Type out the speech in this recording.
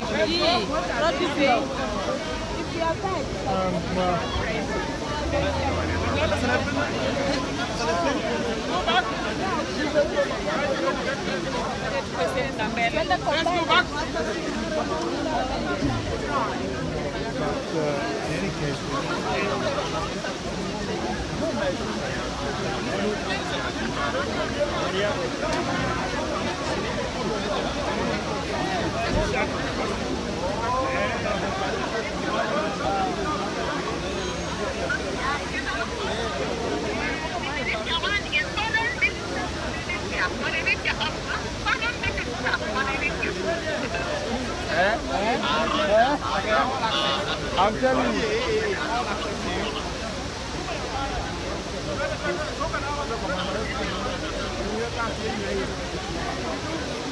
What do you say? If you are tired. Let's go back. In any case, I'm telling you.